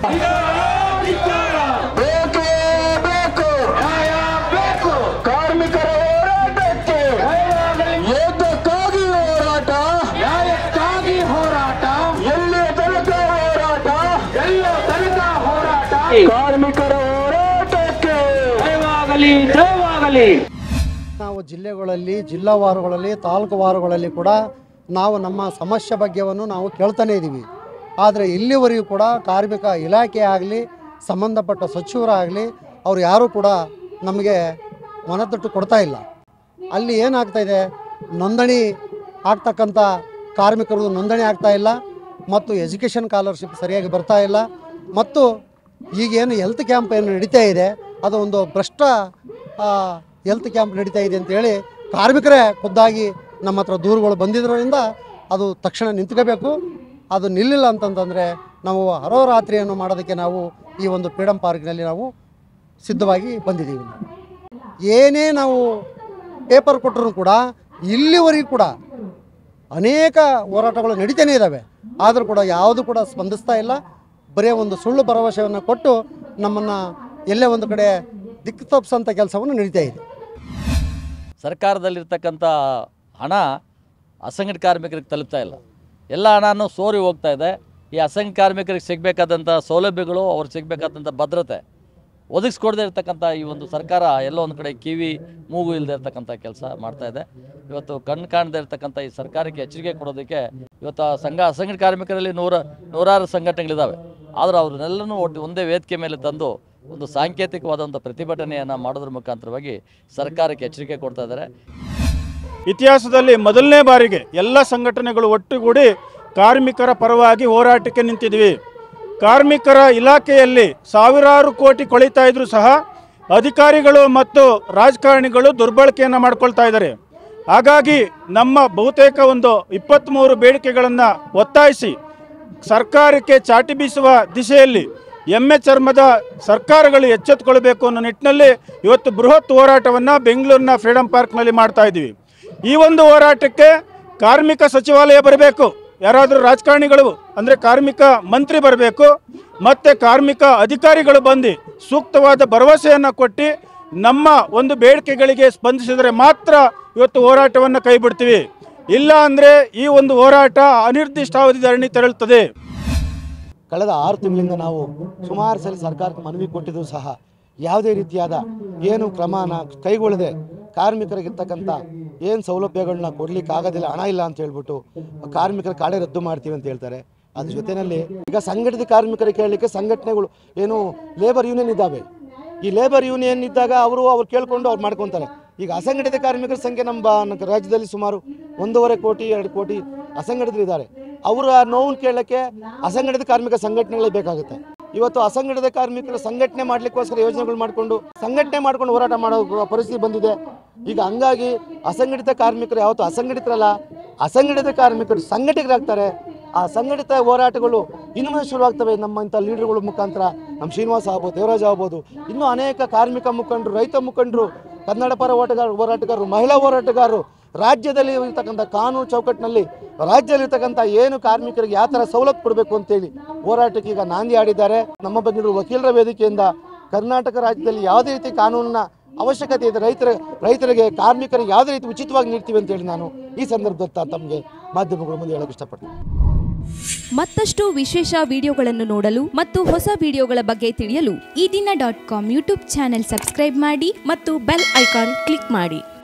ಬೇಕೇ ಬೇಕು, ನ್ಯಾಯ ಬೇಕು, ಕಾರ್ಮಿಕರ ಹೋರಾಟಕ್ಕೆ ಏತಕ್ಕಾಗಿ ಹೋರಾಟ, ನ್ಯಾಯಕ್ಕಾಗಿ ಹೋರಾಟ, ಎಲ್ಲಿ ತನಕ ಹೋರಾಟ, ಎಲ್ಲ ತನಕ ಹೋರಾಟ, ಕಾರ್ಮಿಕರ ಹೋರಾಟಕ್ಕೆ ಜಯವಾಗಲಿ, ಜಯವಾಗಲಿ. ನಾವು ಜಿಲ್ಲೆಗಳಲ್ಲಿ, ಜಿಲ್ಲಾವಾರುಗಳಲ್ಲಿ, ತಾಲೂಕು ವಾರುಗಳಲ್ಲಿ ಕೂಡ ನಾವು ನಮ್ಮ ಸಮಸ್ಯೆ ಬಗ್ಗೆಯನ್ನು ನಾವು ಕೇಳ್ತಾನೆ ಇದ್ದೀವಿ. ಆದರೆ ಇಲ್ಲಿವರೆಗೂ ಕೂಡ ಕಾರ್ಮಿಕ ಇಲಾಖೆ ಆಗಲಿ, ಸಂಬಂಧಪಟ್ಟ ಸಚಿವರಾಗಲಿ, ಅವರು ಯಾರೂ ಕೂಡ ನಮಗೆ ಮನತಟ್ಟು ಕೊಡ್ತಾ ಇಲ್ಲ. ಅಲ್ಲಿ ಏನಾಗ್ತಾಯಿದೆ, ನೋಂದಣಿ ಆಗ್ತಕ್ಕಂಥ ಕಾರ್ಮಿಕರದ್ದು ನೋಂದಣಿ ಆಗ್ತಾ ಇಲ್ಲ, ಮತ್ತು ಎಜುಕೇಷನ್ ಸ್ಕಾಲರ್ಶಿಪ್ ಸರಿಯಾಗಿ ಬರ್ತಾ ಇಲ್ಲ, ಮತ್ತು ಈಗೇನು ಹೆಲ್ತ್ ಕ್ಯಾಂಪ್ ಏನು ನಡೀತಾ ಇದೆ ಅದು ಒಂದು ಭ್ರಷ್ಟ ಹೆಲ್ತ್ ಕ್ಯಾಂಪ್ ನಡೀತಾ ಇದೆ ಅಂತೇಳಿ ಕಾರ್ಮಿಕರೇ ಖುದ್ದಾಗಿ ನಮ್ಮ ಹತ್ರ ದೂರುಗಳು ಬಂದಿದ್ದರಿಂದ ಅದು ತಕ್ಷಣ ನಿಂತ್ಕೋಬೇಕು. ಅದು ನಿಲ್ಲಿಲ್ಲ ಅಂತಂತಂದರೆ ನಾವು ಅಹೋರಾತ್ರಿಯನ್ನು ಮಾಡೋದಕ್ಕೆ ನಾವು ಈ ಒಂದು ಫ್ರೀಡಮ್ ಪಾರ್ಕ್ನಲ್ಲಿ ನಾವು ಸಿದ್ಧವಾಗಿ ಬಂದಿದ್ದೀವಿ. ಏನೇ ನಾವು ಪೇಪರ್ ಕೊಟ್ಟರೂ ಕೂಡ ಇಲ್ಲಿವರೆಗೂ ಕೂಡ ಅನೇಕ ಹೋರಾಟಗಳು ನಡೀತಾನೇ ಇದ್ದಾವೆ, ಆದರೂ ಕೂಡ ಯಾವುದು ಕೂಡ ಸ್ಪಂದಿಸ್ತಾ ಇಲ್ಲ. ಬರೀ ಒಂದು ಸುಳ್ಳು ಭರವಸೆಯನ್ನು ಕೊಟ್ಟು ನಮ್ಮನ್ನು ಎಲ್ಲೇ ಒಂದು ಕಡೆ ದಿಕ್ಕು ತಪ್ಪಿಸೋಂಥ ಕೆಲಸವನ್ನು ನಡೀತಾ ಇದೆ. ಸರ್ಕಾರದಲ್ಲಿರ್ತಕ್ಕಂಥ ಹಣ ಅಸಂಘಟಿತ ಕಾರ್ಮಿಕರಿಗೆ ತಲುಪ್ತಾ ಇಲ್ಲ. ಎಲ್ಲ ಹಣನೂ ಸೋರಿ ಹೋಗ್ತಾ ಇದೆ. ಈ ಅಸಂಘಟಿತ ಕಾರ್ಮಿಕರಿಗೆ ಸಿಗಬೇಕಾದಂಥ ಸೌಲಭ್ಯಗಳು, ಅವ್ರಿಗೆ ಸಿಗಬೇಕಾದಂಥ ಭದ್ರತೆ ಒದಗಿಸ್ಕೊಡದೇ ಇರ್ತಕ್ಕಂಥ ಈ ಒಂದು ಸರ್ಕಾರ ಎಲ್ಲೋ ಒಂದು ಕಡೆ ಕಿವಿ ಮೂಗು ಇಲ್ಲದೆ ಇರ್ತಕ್ಕಂಥ ಕೆಲಸ ಮಾಡ್ತಾಯಿದೆ. ಇವತ್ತು ಕಣ್ಣು ಕಾಣದೇ ಇರ್ತಕ್ಕಂಥ ಈ ಸರ್ಕಾರಕ್ಕೆ ಎಚ್ಚರಿಕೆ ಕೊಡೋದಕ್ಕೆ ಇವತ್ತು ಅಸಂಘಟಿತ ಕಾರ್ಮಿಕರಲ್ಲಿ ನೂರಾರು ಸಂಘಟನೆಗಳಿದ್ದಾವೆ. ಆದರೆ ಅವ್ರನ್ನೆಲ್ಲನೂ ಒಂದೇ ವೇದಿಕೆ ಮೇಲೆ ತಂದು ಒಂದು ಸಾಂಕೇತಿಕವಾದಂಥ ಪ್ರತಿಭಟನೆಯನ್ನು ಮಾಡೋದ್ರ ಮುಖಾಂತರವಾಗಿ ಸರ್ಕಾರಕ್ಕೆ ಎಚ್ಚರಿಕೆ ಕೊಡ್ತಾ ಇದ್ದಾರೆ. ಇತಿಹಾಸದಲ್ಲಿ ಮೊದಲನೇ ಬಾರಿಗೆ ಎಲ್ಲ ಸಂಘಟನೆಗಳು ಒಟ್ಟುಗೂಡಿ ಕಾರ್ಮಿಕರ ಪರವಾಗಿ ಹೋರಾಟಕ್ಕೆ ನಿಂತಿದ್ವಿ. ಕಾರ್ಮಿಕರ ಇಲಾಖೆಯಲ್ಲಿ ಸಾವಿರಾರು ಕೋಟಿ ಕೊಳಿತಾ ಇದ್ರೂ ಸಹ ಅಧಿಕಾರಿಗಳು ಮತ್ತು ರಾಜಕಾರಣಿಗಳು ದುರ್ಬಳಕೆಯನ್ನು ಮಾಡ್ಕೊಳ್ತಾ ಇದ್ದಾರೆ. ಹಾಗಾಗಿ ನಮ್ಮ ಬಹುತೇಕ ಒಂದು 23 ಬೇಡಿಕೆಗಳನ್ನು ಒತ್ತಾಯಿಸಿ ಸರ್ಕಾರಕ್ಕೆ ಚಾಟಿ ಬೀಸುವ ದಿಶೆಯಲ್ಲಿ ಎಮ್ಮೆ ಚರ್ಮದ ಸರ್ಕಾರಗಳು ಎಚ್ಚೆತ್ತುಕೊಳ್ಬೇಕು ಅನ್ನೋ ನಿಟ್ಟಿನಲ್ಲಿ ಇವತ್ತು ಬೃಹತ್ ಹೋರಾಟವನ್ನು ಬೆಂಗಳೂರಿನ ಫ್ರೀಡಮ್ ಪಾರ್ಕ್ನಲ್ಲಿ ಮಾಡ್ತಾ ಇದ್ದೀವಿ. ಈ ಒಂದು ಹೋರಾಟಕ್ಕೆ ಕಾರ್ಮಿಕ ಸಚಿವಾಲಯ ಬರಬೇಕು, ಯಾರಾದರೂ ರಾಜಕಾರಣಿಗಳು ಅಂದರೆ ಕಾರ್ಮಿಕ ಮಂತ್ರಿ ಬರಬೇಕು, ಮತ್ತು ಕಾರ್ಮಿಕ ಅಧಿಕಾರಿಗಳು ಬಂದು ಸೂಕ್ತವಾದ ಭರವಸೆಯನ್ನು ಕೊಟ್ಟು ನಮ್ಮ ಒಂದು ಬೇಡಿಕೆಗಳಿಗೆ ಸ್ಪಂದಿಸಿದರೆ ಮಾತ್ರ ಇವತ್ತು ಹೋರಾಟವನ್ನು ಕೈ ಬಿಡ್ತೀವಿ. ಇಲ್ಲ ಅಂದರೆ ಈ ಒಂದು ಹೋರಾಟ ಅನಿರ್ದಿಷ್ಟಾವಧಿ ಧರಣಿ ತೆರಳುತ್ತದೆ. ಕಳೆದ 6 ತಿಂಗಳಿಂದ ನಾವು ಸುಮಾರು ಸಲ ಸರ್ಕಾರಕ್ಕೆ ಮನವಿ ಕೊಟ್ಟಿದ್ದು ಸಹ ಯಾವುದೇ ರೀತಿಯಾದ ಏನು ಕ್ರಮನ ಕೈಗೊಳ್ಳದೆ ಕಾರ್ಮಿಕರಿಗಿರ್ತಕ್ಕಂಥ ಏನು ಸೌಲಭ್ಯಗಳನ್ನ ಕೊಡಲಿಕ್ಕೆ ಆಗೋದಿಲ್ಲ, ಹಣ ಇಲ್ಲ ಅಂತ ಹೇಳ್ಬಿಟ್ಟು ಕಾರ್ಮಿಕರ ಕಾಳೆ ರದ್ದು ಮಾಡ್ತೀವಿ ಅಂತ ಹೇಳ್ತಾರೆ. ಅದ್ರ ಜೊತೆಯಲ್ಲಿ ಈಗ ಸಂಘಟಿತ ಕಾರ್ಮಿಕರಿಗೆ ಕೇಳಲಿಕ್ಕೆ ಸಂಘಟನೆಗಳು ಏನು ಲೇಬರ್ ಯೂನಿಯನ್ ಇದ್ದಾವೆ. ಈ ಲೇಬರ್ ಯೂನಿಯನ್ ಇದ್ದಾಗ ಅವರು ಕೇಳಿಕೊಂಡು ಅವ್ರು ಮಾಡ್ಕೊತಾರೆ. ಈಗ ಅಸಂಘಟಿತ ಕಾರ್ಮಿಕರ ಸಂಖ್ಯೆ ನಮ್ಮ ರಾಜ್ಯದಲ್ಲಿ ಸುಮಾರು 1.5 ಕೋಟಿ 2 ಕೋಟಿ ಅಸಂಘಟಿತರಿದ್ದಾರೆ. ಅವರ ನೋವನ್ನು ಕೇಳಲಿಕ್ಕೆ ಅಸಂಘಟಿತ ಕಾರ್ಮಿಕ ಸಂಘಟನೆಗಳೇ ಬೇಕಾಗುತ್ತೆ. ಇವತ್ತು ಅಸಂಘಟಿತ ಕಾರ್ಮಿಕರ ಸಂಘಟನೆ ಮಾಡಲಿಕ್ಕೋಸ್ಕರ ಯೋಜನೆಗಳು ಸಂಘಟನೆ ಮಾಡ್ಕೊಂಡು ಹೋರಾಟ ಮಾಡೋ ಪರಿಸ್ಥಿತಿ ಬಂದಿದೆ. ಈಗ ಹಂಗಾಗಿ ಅಸಂಘಟಿತ ಕಾರ್ಮಿಕರು ಯಾವತ್ತು ಅಸಂಘಟಿತರಲ್ಲ, ಅಸಂಘಟಿತ ಕಾರ್ಮಿಕರು ಸಂಘಟಿತರಾಗ್ತಾರೆ. ಆ ಸಂಘಟಿತ ಹೋರಾಟಗಳು ಇನ್ನೂ ಶುರುವಾಗ್ತವೆ. ನಮ್ಮ ಇಂಥ ಲೀಡರ್ಗಳ ಮುಖಾಂತರ ನಮ್ಮ ಶ್ರೀನಿವಾಸ ಆಗ್ಬೋದು, ದೇವರಾಜ್ ಆಗ್ಬೋದು, ಇನ್ನೂ ಅನೇಕ ಕಾರ್ಮಿಕ ಮುಖಂಡರು, ರೈತ ಮುಖಂಡರು, ಕನ್ನಡ ಪರ ಹೋರಾಟಗಾರರು, ಮಹಿಳಾ ಹೋರಾಟಗಾರರು ರಾಜ್ಯದಲ್ಲಿ ಇರ್ತಕ್ಕಂಥ ಕಾನೂನು ಚೌಕಟ್ಟಿನಲ್ಲಿ ರಾಜ್ಯದಲ್ಲಿರ್ತಕ್ಕಂಥ ಏನು ಕಾರ್ಮಿಕರಿಗೆ ಯಾವ ಥರ ಸವಲತ್ತು ಕೊಡಬೇಕು ಅಂತೇಳಿ ಹೋರಾಟಕ್ಕೆ ಈಗ ನಾಂದಿ ಆಡಿದ್ದಾರೆ. ನಮ್ಮ ಬಂದಿರುವ ವಕೀಲರ ವೇದಿಕೆಯಿಂದ ಕರ್ನಾಟಕ ರಾಜ್ಯದಲ್ಲಿ ಯಾವುದೇ ರೀತಿ ಕಾನೂನಿನ ಅವಶ್ಯಕತೆ ಇದೆ, ರೈತರಿಗೆ ಕಾರ್ಮಿಕರಿಗೆ ಯಾವುದೇ ರೀತಿ ಉಚಿತವಾಗಿ ನೀಡ್ತೀವಿ ಅಂತೇಳಿ ನಾನು ಈ ಸಂದರ್ಭದಲ್ಲಿ ತಮಗೆ ಮಾಧ್ಯಮಗಳ ಮುಂದೆ ಹೇಳಕ್ಕೆ ಇಷ್ಟಪಡ್ತೀನಿ. ಮತ್ತಷ್ಟು ವಿಶೇಷ ವಿಡಿಯೋಗಳನ್ನು ನೋಡಲು ಮತ್ತು ಹೊಸ ವಿಡಿಯೋಗಳ ಬಗ್ಗೆ ತಿಳಿಯಲು ಈ ದಿನ .com ಯೂಟ್ಯೂಬ್ ಚಾನೆಲ್ ಸಬ್ಸ್ಕ್ರೈಬ್ ಮಾಡಿ ಮತ್ತು ಬೆಲ್ ಐಕಾನ್ ಕ್ಲಿಕ್ ಮಾಡಿ.